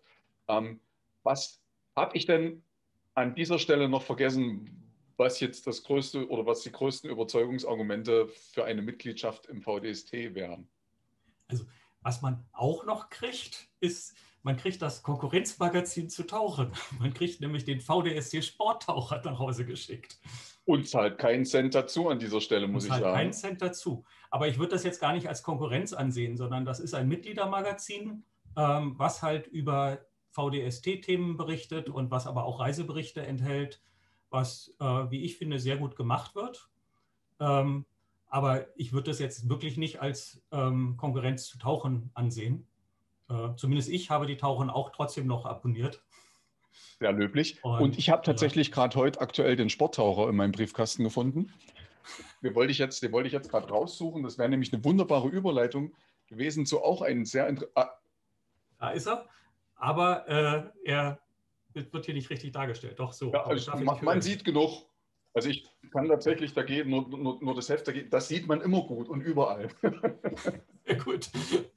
Was habe ich denn an dieser Stelle noch vergessen, was jetzt das größte oder was die größten Überzeugungsargumente für eine Mitgliedschaft im VDST wären? Also, was man auch noch kriegt, ist, man kriegt das Konkurrenzmagazin zu tauchen. Man kriegt nämlich den VDST Sporttaucher nach Hause geschickt. Und zahlt keinen Cent dazu an dieser Stelle, muss ich sagen. Keinen Cent dazu. Aber ich würde das jetzt gar nicht als Konkurrenz ansehen, sondern das ist ein Mitgliedermagazin, was halt über VDST-Themen berichtet und was aber auch Reiseberichte enthält, was, wie ich finde, sehr gut gemacht wird. Aber ich würde das jetzt wirklich nicht als Konkurrenz zu Tauchen ansehen. Zumindest ich habe die Tauchen auch trotzdem noch abonniert. Sehr löblich. Und ich habe tatsächlich gerade heute aktuell den Sporttaucher in meinem Briefkasten gefunden. Den wollte ich jetzt gerade raussuchen. Das wäre nämlich eine wunderbare Überleitung gewesen zu auch einem sehr Da ist er, aber er wird hier nicht richtig dargestellt. Doch so. Ja, also man sieht genug. Also ich kann tatsächlich dagegen, nur das Heft dagegen, das sieht man immer gut und überall. Sehr gut.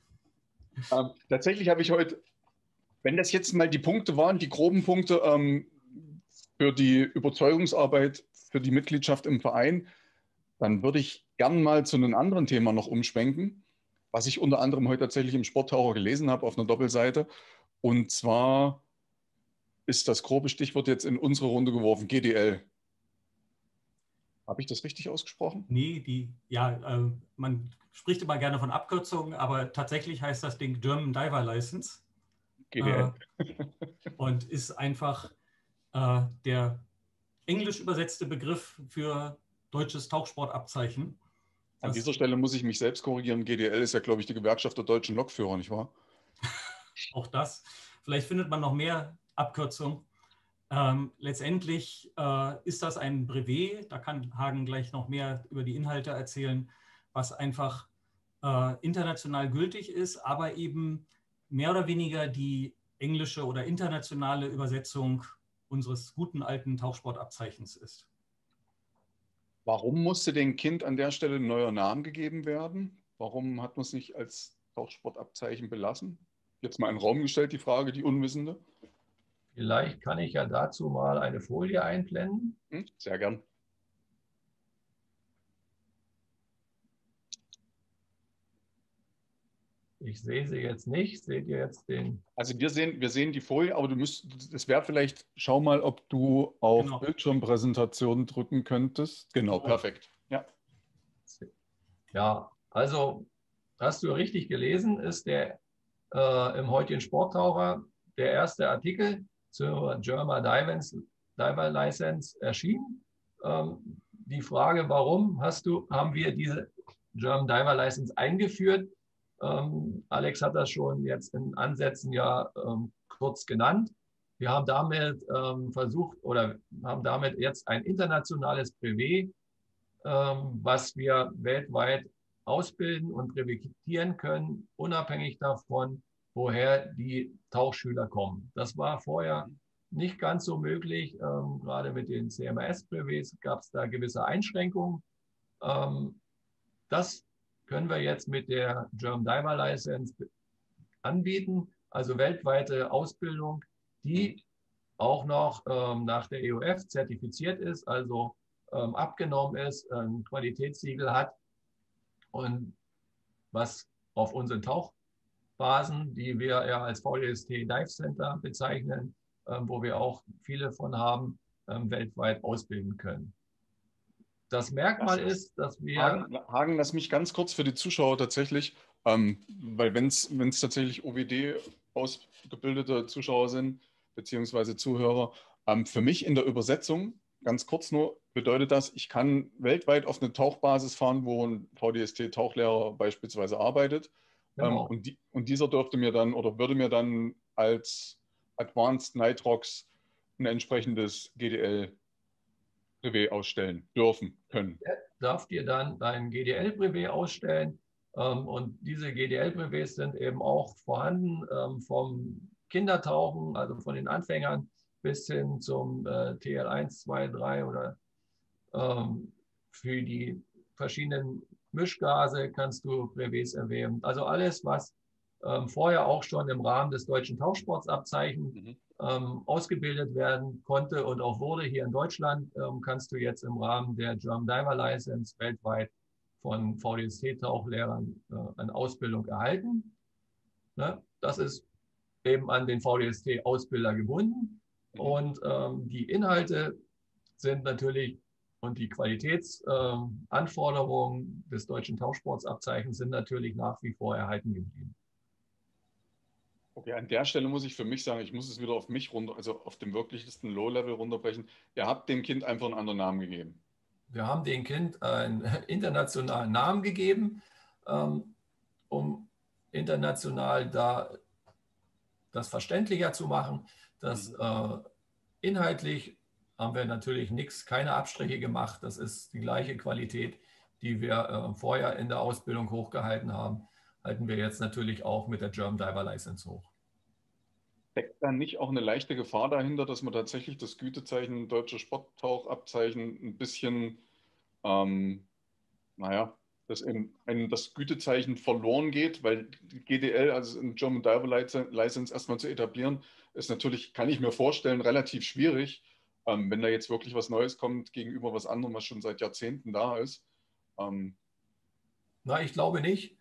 Tatsächlich habe ich heute, wenn das jetzt mal die Punkte waren, die groben Punkte für die Überzeugungsarbeit, für die Mitgliedschaft im Verein, dann würde ich gern mal zu einem anderen Thema noch umschwenken, was ich unter anderem heute tatsächlich im Sporttaucher gelesen habe auf einer Doppelseite. Und zwar ist das grobe Stichwort jetzt in unsere Runde geworfen, GDL. Habe ich das richtig ausgesprochen? Nee, man spricht immer gerne von Abkürzungen, aber tatsächlich heißt das Ding German Diver License. GDL. Und ist einfach der englisch übersetzte Begriff für deutsches Tauchsportabzeichen. An dieser Stelle muss ich mich selbst korrigieren. GDL ist ja, glaube ich, die Gewerkschaft der deutschen Lokführer, nicht wahr? Auch das. Vielleicht findet man noch mehr Abkürzungen. Letztendlich ist das ein Brevet, da kann Hagen gleich noch mehr über die Inhalte erzählen, was einfach international gültig ist, aber eben mehr oder weniger die englische oder internationale Übersetzung unseres guten alten Tauchsportabzeichens ist. Warum musste dem Kind an der Stelle ein neuer Name gegeben werden? Warum hat man es nicht als Tauchsportabzeichen belassen? Jetzt mal in den Raum gestellt, die Frage, die Unwissende. Vielleicht kann ich ja dazu mal eine Folie einblenden. Sehr gern. Ich sehe sie jetzt nicht. Seht ihr jetzt den? Also wir sehen die Folie, aber es wäre vielleicht, schau mal, ob du auf Bildschirmpräsentation drücken könntest. Genau, perfekt. Ja. Ja, also hast du richtig gelesen, ist der im heutigen Sporttaucher der erste Artikel zur German Diver License erschienen. Die Frage, warum haben wir diese German Diver License eingeführt? Alex hat das schon jetzt in Ansätzen ja kurz genannt. Wir haben damit versucht oder haben damit jetzt ein internationales Brevet, was wir weltweit ausbilden und brevetieren können, unabhängig davon, woher die Tauchschüler kommen. Das war vorher nicht ganz so möglich. Gerade mit den CMAS-Brevets gab es da gewisse Einschränkungen. Das können wir jetzt mit der German Diver License anbieten, also weltweite Ausbildung, die auch noch nach der EOF zertifiziert ist, also abgenommen ist, ein Qualitätssiegel hat und was auf unseren Tauchbasen, die wir ja als VDST Dive Center bezeichnen, wo wir auch viele von haben, weltweit ausbilden können. Das Merkmal ist, dass wir... Hagen, lass mich ganz kurz für die Zuschauer tatsächlich, weil wenn es tatsächlich OWD ausgebildete Zuschauer sind, beziehungsweise Zuhörer, für mich in der Übersetzung, ganz kurz nur, bedeutet das, ich kann weltweit auf eine Tauchbasis fahren, wo ein VDST-Tauchlehrer beispielsweise arbeitet. Genau. Und dieser dürfte mir dann oder würde mir dann als Advanced Nitrox ein entsprechendes GDL-Brevet ausstellen dürfen können. Er darf dir dann dein GDL-Brevet ausstellen. Und diese GDL-Brevets sind eben auch vorhanden vom Kindertauchen, also von den Anfängern, bis hin zum TL1, 2, 3 oder für die verschiedenen Mischgase kannst du Brevets erwerben. Also alles, was vorher auch schon im Rahmen des deutschen Tauchsportsabzeichens ausgebildet werden konnte und auch wurde hier in Deutschland, kannst du jetzt im Rahmen der German Diver License weltweit von VDST-Tauchlehrern eine Ausbildung erhalten. Ne? Das ist eben an den VDST-Ausbilder gebunden. Und die Inhalte sind natürlich und die Qualitätsanforderungen des deutschen Tauchsportsabzeichens sind natürlich nach wie vor erhalten geblieben. Okay, an der Stelle muss ich für mich sagen, ich muss es wieder auf mich runter, also auf dem wirklichsten Low-Level runterbrechen. Ihr habt dem Kind einfach einen anderen Namen gegeben. Wir haben dem Kind einen internationalen Namen gegeben, um international da das verständlicher zu machen. Das inhaltlich haben wir natürlich keine Abstriche gemacht. Das ist die gleiche Qualität, die wir vorher in der Ausbildung hochgehalten haben, halten wir jetzt natürlich auch mit der German Diver License hoch. Steckt da nicht auch eine leichte Gefahr dahinter, dass man tatsächlich das Gütezeichen Deutsche Sporttauchabzeichen ein bisschen, dass das Gütezeichen verloren geht, weil die GDL, also ein German Diver License erstmal zu etablieren, ist natürlich, kann ich mir vorstellen, relativ schwierig, wenn da jetzt wirklich was Neues kommt gegenüber was anderem, was schon seit Jahrzehnten da ist. Na, ich glaube nicht.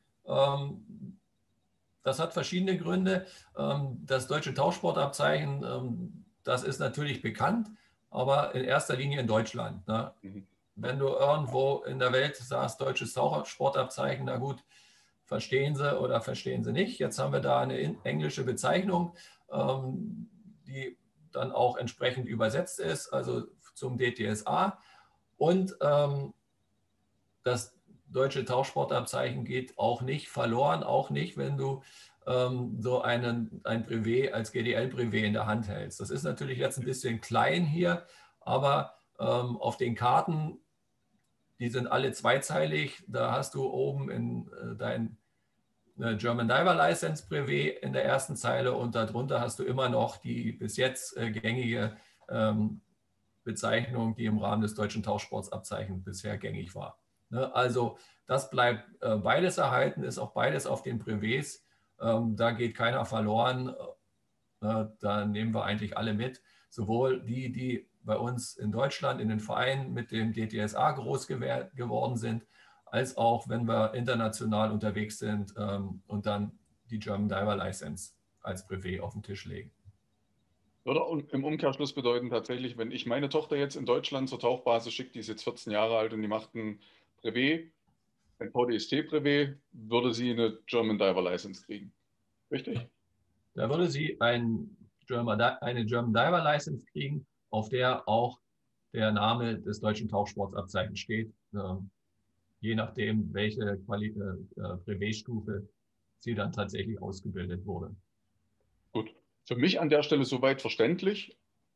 Das hat verschiedene Gründe. Das deutsche Tauchsportabzeichen, das ist natürlich bekannt, aber in erster Linie in Deutschland. Ne? Wenn du irgendwo in der Welt sagst, deutsches Tauchsportabzeichen, na gut, verstehen sie oder verstehen sie nicht. Jetzt haben wir da eine englische Bezeichnung, die dann auch entsprechend übersetzt ist, also zum DTSA. Und das deutsche Tauchsportabzeichen geht auch nicht verloren, auch nicht, wenn du so ein Brevet als GDL-Brevet in der Hand hältst. Das ist natürlich jetzt ein bisschen klein hier, aber auf den Karten, die sind alle zweizeilig, da hast du oben in dein German Diver License Brevet in der ersten Zeile und darunter hast du immer noch die bis jetzt gängige Bezeichnung, die im Rahmen des deutschen Tauchsportsabzeichens bisher gängig war. Ne? Also das bleibt beides erhalten, ist auch beides auf den Brevets. Da geht keiner verloren. Da nehmen wir eigentlich alle mit. Sowohl die bei uns in Deutschland in den Vereinen mit dem DTSA groß geworden sind, als auch, wenn wir international unterwegs sind und dann die German Diver License als Brevet auf den Tisch legen. Würde im Umkehrschluss bedeuten tatsächlich, wenn ich meine Tochter jetzt in Deutschland zur Tauchbasis schicke, die ist jetzt 14 Jahre alt und die macht ein Brevet, ein VDST-Brevet, würde sie eine German Diver License kriegen. Richtig? Da würde sie eine German Diver License kriegen, auf der auch der Name des deutschen Tauchsportsabzeichens steht, je nachdem, welche Brevetstufe sie dann tatsächlich ausgebildet wurde. Gut. Für mich an der Stelle soweit verständlich.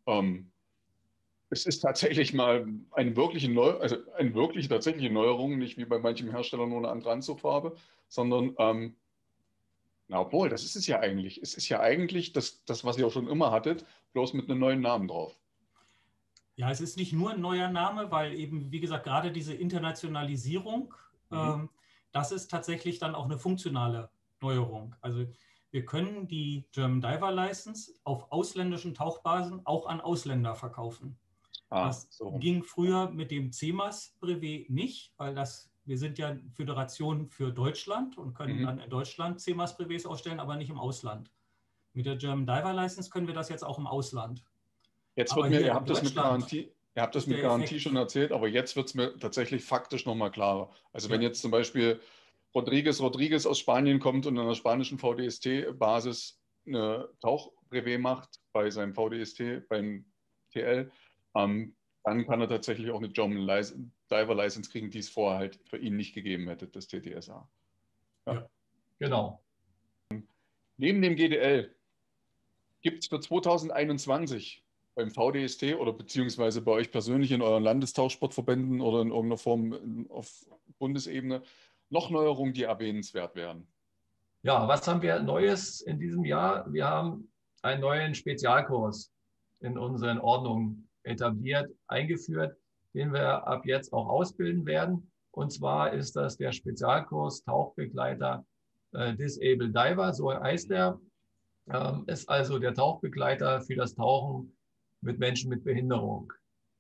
Es ist tatsächlich mal eine wirkliche tatsächliche Neuerung, nicht wie bei manchen Herstellern nur eine andere Anzugfarbe, sondern na obwohl, das ist es ja eigentlich. Es ist ja eigentlich das, was ihr auch schon immer hattet, bloß mit einem neuen Namen drauf. Ja, es ist nicht nur ein neuer Name, weil eben, wie gesagt, gerade diese Internationalisierung, das ist tatsächlich dann auch eine funktionale Neuerung. Also wir können die German Diver License auf ausländischen Tauchbasen auch an Ausländer verkaufen. Das ging früher mit dem CEMAS-Brevet nicht, weil wir sind ja Föderation für Deutschland und können dann in Deutschland CEMAS-Brevets ausstellen, aber nicht im Ausland. Mit der German Diver License können wir das jetzt auch im Ausland. Jetzt wird mir, ihr habt das mit Garantie schon erzählt, aber jetzt wird es mir tatsächlich faktisch nochmal klarer. Also wenn jetzt zum Beispiel Rodriguez aus Spanien kommt und an der spanischen VDST-Basis eine Tauchbrevet macht bei seinem VDST, beim TL, dann kann er tatsächlich auch eine German Diver License kriegen, die es vorher halt für ihn nicht gegeben hätte, das TTSA. Ja, genau. Neben dem GDL gibt es für 2021 beim VDST oder beziehungsweise bei euch persönlich in euren Landestauchsportverbänden oder in irgendeiner Form auf Bundesebene noch Neuerungen, die erwähnenswert wären? Ja, was haben wir Neues in diesem Jahr? Wir haben einen neuen Spezialkurs in unseren Ordnungen etabliert, eingeführt, den wir ab jetzt auch ausbilden werden. Und zwar ist das der Spezialkurs Tauchbegleiter Disabled Diver, so heißt er. Ist also der Tauchbegleiter für das Tauchen mit Menschen mit Behinderung.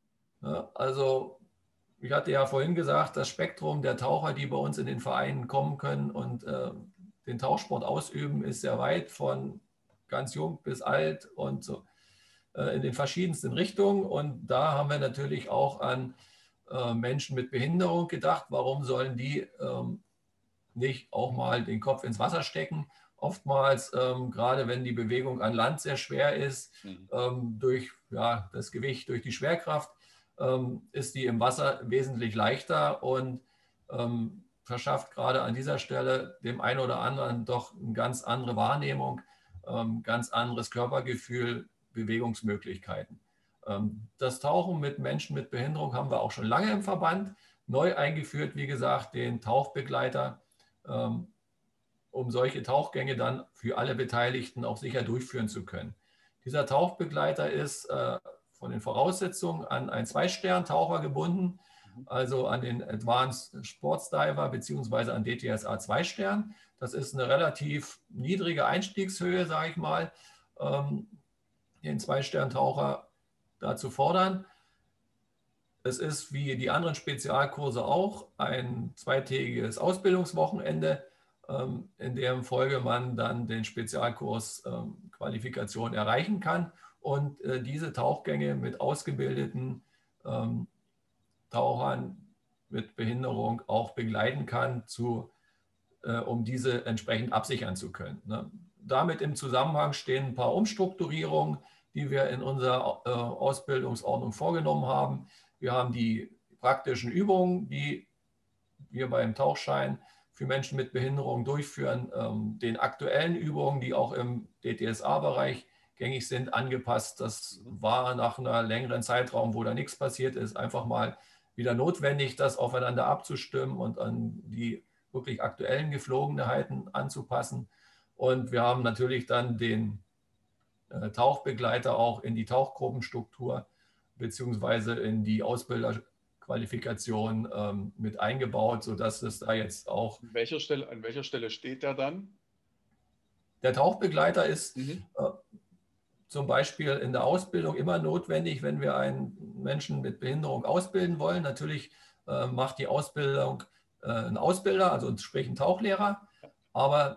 Also ich hatte ja vorhin gesagt, das Spektrum der Taucher, die bei uns in den Vereinen kommen können und den Tauchsport ausüben, ist sehr weit, von ganz jung bis alt und so in den verschiedensten Richtungen. Und da haben wir natürlich auch an Menschen mit Behinderung gedacht. Warum sollen die nicht auch mal den Kopf ins Wasser stecken? Oftmals, gerade wenn die Bewegung an Land sehr schwer ist, durch das Gewicht, durch die Schwerkraft, ist die im Wasser wesentlich leichter und verschafft gerade an dieser Stelle dem einen oder anderen doch eine ganz andere Wahrnehmung, ganz anderes Körpergefühl, Bewegungsmöglichkeiten. Das Tauchen mit Menschen mit Behinderung haben wir auch schon lange im Verband. Neu eingeführt, wie gesagt, den Tauchbegleiter, um solche Tauchgänge dann für alle Beteiligten auch sicher durchführen zu können. Dieser Tauchbegleiter ist von den Voraussetzungen an einen 2-Stern-Taucher gebunden, also an den Advanced Sports Diver bzw. an DTSA 2-Stern. Das ist eine relativ niedrige Einstiegshöhe, sage ich mal, den 2-Stern-Taucher da zu fordern. Es ist wie die anderen Spezialkurse auch ein 2-tägiges Ausbildungswochenende, in deren Folge man dann den Spezialkurs Qualifikation erreichen kann und diese Tauchgänge mit ausgebildeten Tauchern mit Behinderung auch begleiten kann, um diese entsprechend absichern zu können. Damit im Zusammenhang stehen ein paar Umstrukturierungen, die wir in unserer Ausbildungsordnung vorgenommen haben. Wir haben die praktischen Übungen, die wir beim Tauchschein für Menschen mit Behinderung durchführen, den aktuellen Übungen, die auch im DTSA-Bereich gängig sind, angepasst. Das war nach einem längeren Zeitraum, wo da nichts passiert ist, einfach mal wieder notwendig, das aufeinander abzustimmen und an die wirklich aktuellen Geflogenheiten anzupassen. Und wir haben natürlich dann den Tauchbegleiter auch in die Tauchgruppenstruktur beziehungsweise in die Ausbilderqualifikation mit eingebaut, sodass es da jetzt auch... An welcher Stelle steht der dann? Der Tauchbegleiter ist zum Beispiel in der Ausbildung immer notwendig, wenn wir einen Menschen mit Behinderung ausbilden wollen. Natürlich macht die Ausbildung ein Ausbilder, also sprich ein Tauchlehrer, aber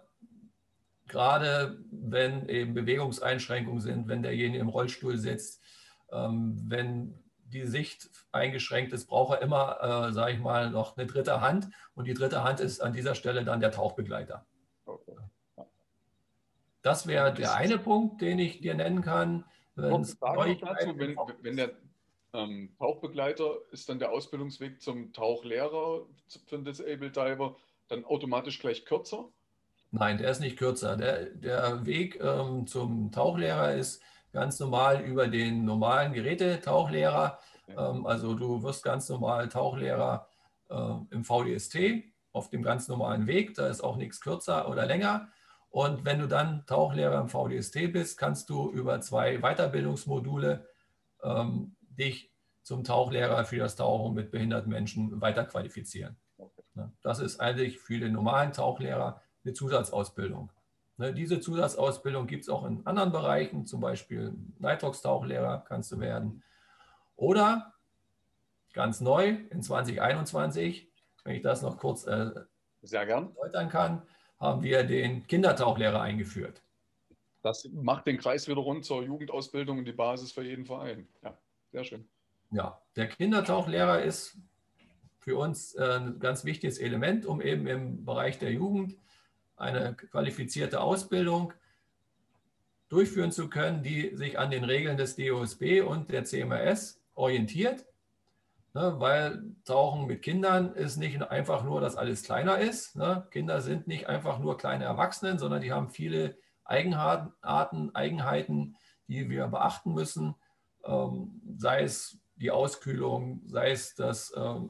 gerade wenn eben Bewegungseinschränkungen sind, wenn derjenige im Rollstuhl sitzt, wenn die Sicht eingeschränkt ist, braucht er immer, sage ich mal, noch eine dritte Hand. Und die dritte Hand ist an dieser Stelle dann der Tauchbegleiter. Okay. Das wäre der eine Punkt, den ich dir nennen kann. Noch dazu, wenn der Tauchbegleiter ist dann der Ausbildungsweg zum Tauchlehrer für einen Disabled Diver dann automatisch gleich kürzer? Nein, der ist nicht kürzer. Der Weg zum Tauchlehrer ist ganz normal über den normalen Gerätetauchlehrer. Also du wirst ganz normal Tauchlehrer im VDST auf dem ganz normalen Weg. Da ist auch nichts kürzer oder länger. Und wenn du dann Tauchlehrer im VDST bist, kannst du über 2 Weiterbildungsmodule dich zum Tauchlehrer für das Tauchen mit behinderten Menschen weiterqualifizieren. Okay. Das ist eigentlich für den normalen Tauchlehrer eine Zusatzausbildung. Diese Zusatzausbildung gibt es auch in anderen Bereichen, zum Beispiel Nitrox-Tauchlehrer kannst du werden. Oder ganz neu in 2021, wenn ich das noch kurz sehr gern erläutern kann, haben wir den Kindertauchlehrer eingeführt. Das macht den Kreis wieder rund zur Jugendausbildung und die Basis für jeden Verein. Ja, sehr schön. Ja, der Kindertauchlehrer ist für uns ein ganz wichtiges Element, um eben im Bereich der Jugend eine qualifizierte Ausbildung durchführen zu können, die sich an den Regeln des DOSB und der CMRS orientiert. Weil Tauchen mit Kindern ist nicht einfach nur, dass alles kleiner ist. Kinder sind nicht einfach nur kleine Erwachsene, sondern die haben viele Eigenheiten, die wir beachten müssen. Sei es die Auskühlung, sei es das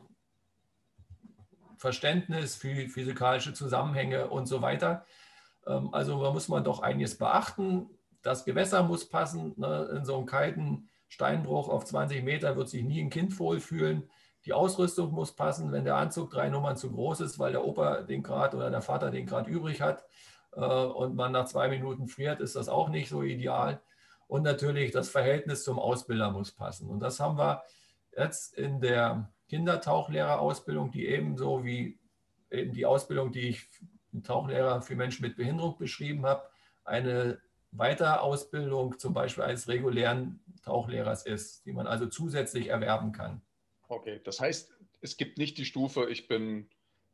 Verständnis für physikalische Zusammenhänge und so weiter. Also da muss man doch einiges beachten. Das Gewässer muss passen. In so einem kalten Steinbruch auf 20 Meter wird sich nie ein Kind wohlfühlen. Die Ausrüstung muss passen. Wenn der Anzug 3 Nummern zu groß ist, weil der Opa den gerade oder der Vater den gerade übrig hat und man nach 2 Minuten friert, ist das auch nicht so ideal. Und natürlich das Verhältnis zum Ausbilder muss passen. Und das haben wir jetzt in der Kindertauchlehrerausbildung, die ebenso wie eben die Ausbildung, die ich Tauchlehrer für Menschen mit Behinderung beschrieben habe, eine Weiterausbildung zum Beispiel als regulären Tauchlehrers ist, die man also zusätzlich erwerben kann. Okay, das heißt, es gibt nicht die Stufe, ich bin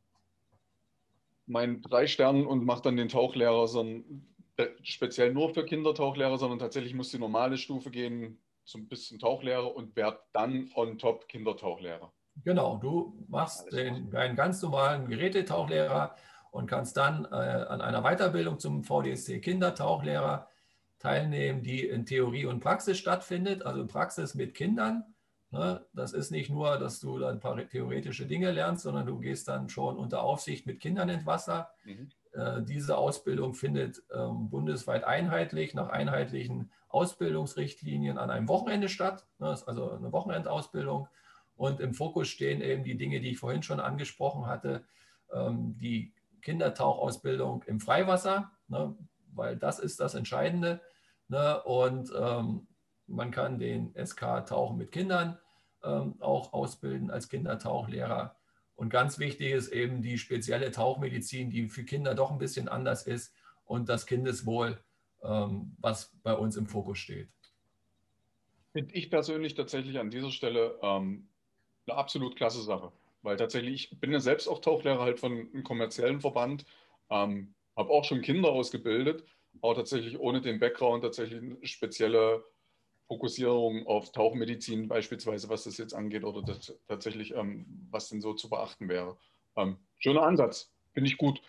mein 3 Stern und mache dann den Tauchlehrer, sondern speziell nur für Kindertauchlehrer, sondern tatsächlich muss die normale Stufe gehen bis zum Tauchlehrer und werde dann on top Kindertauchlehrer. Genau, du machst einen ganz normalen Gerätetauchlehrer und kannst dann an einer Weiterbildung zum VDST Kindertauchlehrer teilnehmen, die in Theorie und Praxis stattfindet, also in Praxis mit Kindern. Das ist nicht nur, dass du dann ein paar theoretische Dinge lernst, sondern du gehst dann schon unter Aufsicht mit Kindern ins Wasser. Diese Ausbildung findet bundesweit einheitlich, nach einheitlichen Ausbildungsrichtlinien an einem Wochenende statt. Das ist also eine Wochenendausbildung. Und im Fokus stehen eben die Dinge, die ich vorhin schon angesprochen hatte, die Kindertauchausbildung im Freiwasser, weil das ist das Entscheidende. Und man kann den SK Tauchen mit Kindern auch ausbilden als Kindertauchlehrer. Und ganz wichtig ist eben die spezielle Tauchmedizin, die für Kinder doch ein bisschen anders ist und das Kindeswohl, was bei uns im Fokus steht. Finde ich persönlich tatsächlich an dieser Stelle eine absolut klasse Sache. Weil tatsächlich, ich bin ja selbst auch Tauchlehrer halt von einem kommerziellen Verband, habe auch schon Kinder ausgebildet, aber tatsächlich ohne den Background tatsächlich eine spezielle Fokussierung auf Tauchmedizin beispielsweise, was das jetzt angeht oder das tatsächlich, was denn so zu beachten wäre. Schöner Ansatz, finde ich gut.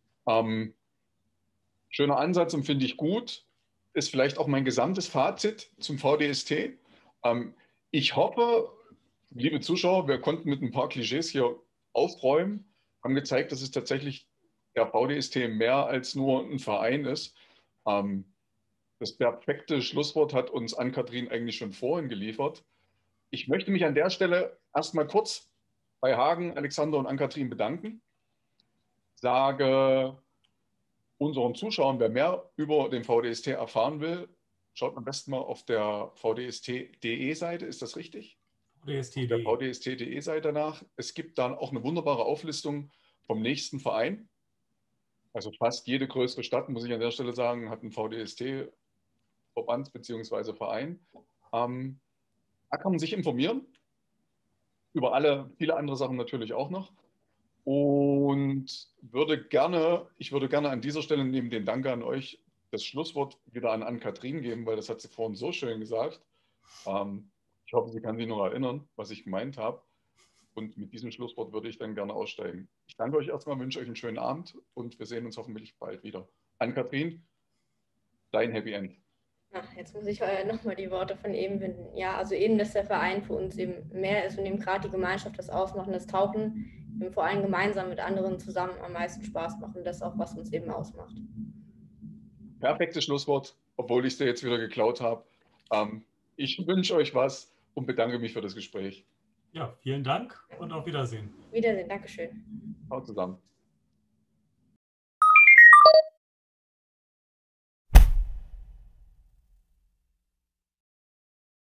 Schöner Ansatz und finde ich gut. Ist vielleicht auch mein gesamtes Fazit zum VDST. Ich hoffe, liebe Zuschauer, wir konnten mit ein paar Klischees hier aufräumen, haben gezeigt, dass es tatsächlich der VDST mehr als nur ein Verein ist. Das perfekte Schlusswort hat uns Ann-Kathrin eigentlich schon vorhin geliefert. Ich möchte mich an der Stelle erstmal kurz bei Hagen, Alexander und Ann-Kathrin bedanken. Sage unseren Zuschauern, wer mehr über den VDST erfahren will, schaut am besten mal auf der vdst.de Seite. Ist das richtig? VDST.de. Der vdst.de Seite nach. Es gibt dann auch eine wunderbare Auflistung vom nächsten Verein. Also fast jede größere Stadt, muss ich an der Stelle sagen, hat einen VDST-Verband bzw. Verein. Da kann man sich informieren. Über viele andere Sachen natürlich auch noch. Und ich würde gerne an dieser Stelle neben den Dank an euch das Schlusswort wieder an Ann-Kathrin geben, weil das hat sie vorhin so schön gesagt. Ich hoffe, sie kann sich noch erinnern, was ich gemeint habe. Und mit diesem Schlusswort würde ich dann gerne aussteigen. Ich danke euch erstmal, wünsche euch einen schönen Abend und wir sehen uns hoffentlich bald wieder. Ann-Kathrin, dein Happy End. Ach, jetzt muss ich nochmal die Worte von eben finden. Ja, also eben, dass der Verein für uns eben mehr ist und eben gerade die Gemeinschaft, das Ausmachen, das Tauchen, eben vor allem gemeinsam mit anderen zusammen am meisten Spaß machen. Das ist auch, was uns eben ausmacht. Perfektes Schlusswort, obwohl ich es dir jetzt wieder geklaut habe. Ich wünsche euch was und bedanke mich für das Gespräch. Ja, vielen Dank und auf Wiedersehen. Wiedersehen, Dankeschön. Haut zusammen.